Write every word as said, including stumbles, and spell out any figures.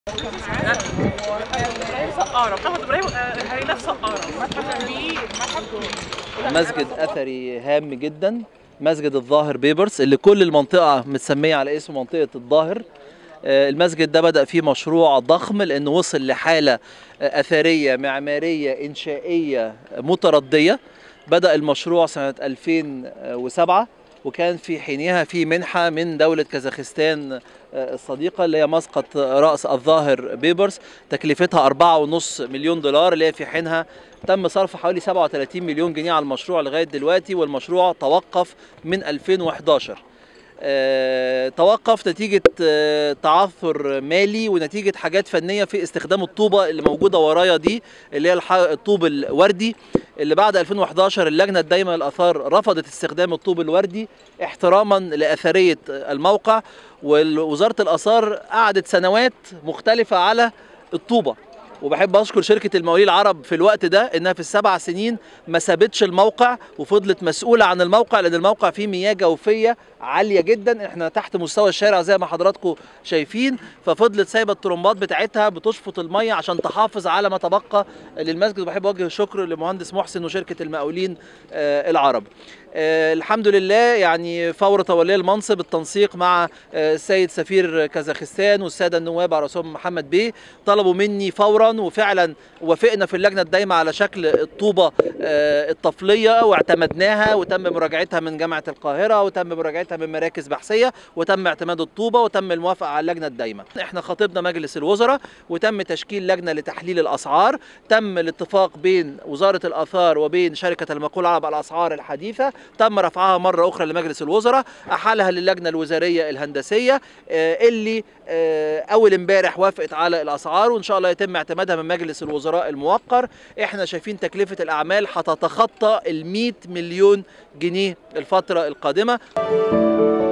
مسجد أثري هام جدا، مسجد الظاهر بيبرس اللي كل المنطقة متسمية على اسم منطقة الظاهر. المسجد ده بدأ فيه مشروع ضخم لأنه وصل لحالة أثرية معمارية إنشائية متردية. بدأ المشروع سنة ألفين وسبعة، وكان في حينها في منحة من دولة كازاخستان الصديقة اللي هي مسقط رأس الظاهر بيبرس، تكلفتها أربعة ونص مليون دولار، اللي هي في حينها تم صرف حوالي سبعة وثلاثين مليون جنيه على المشروع لغاية دلوقتي، والمشروع توقف من ألفين وإحداشر. أه توقف نتيجة أه تعثر مالي ونتيجة حاجات فنية في استخدام الطوبة اللي موجودة ورايا دي، اللي هي الطوب الوردي، اللي بعد ألفين وإحداشر اللجنة الدايمة للآثار رفضت استخدام الطوب الوردي احتراما لأثرية الموقع، ووزارة الآثار قعدت سنوات مختلفة على الطوبة. وبحب اشكر شركه المقاولين العرب في الوقت ده انها في السبع سنين ما سابتش الموقع وفضلت مسؤوله عن الموقع، لان الموقع فيه مياه جوفيه عاليه جدا، احنا تحت مستوى الشارع زي ما حضراتكم شايفين، ففضلت سايبه الطرمبات بتاعتها بتشفط الميه عشان تحافظ على ما تبقى للمسجد. وبحب اوجه الشكر لمهندس محسن وشركه المقاولين آه العرب. آه الحمد لله، يعني فور تولي المنصب التنسيق مع آه السيد سفير كازاخستان والساده النواب على راسهم محمد بيه طلبوا مني فورا، وفعلا وافقنا في اللجنه الدايمه على شكل الطوبه آه الطفليه واعتمدناها، وتم مراجعتها من جامعه القاهره، وتم مراجعتها من مراكز بحثيه، وتم اعتماد الطوبه، وتم الموافقه على اللجنه الدايمه. احنا خاطبنا مجلس الوزراء وتم تشكيل لجنه لتحليل الاسعار، تم الاتفاق بين وزاره الاثار وبين شركه المقاولين العرب على الاسعار الحديثه، تم رفعها مره اخرى لمجلس الوزراء، احالها للجنه الوزاريه الهندسيه اللي اول امبارح وافقت على الاسعار، وان شاء الله يتم اعتمادها من مجلس الوزراء الموقر. احنا شايفين تكلفه الاعمال هتتخطى ال مئة مليون جنيه الفتره القادمه.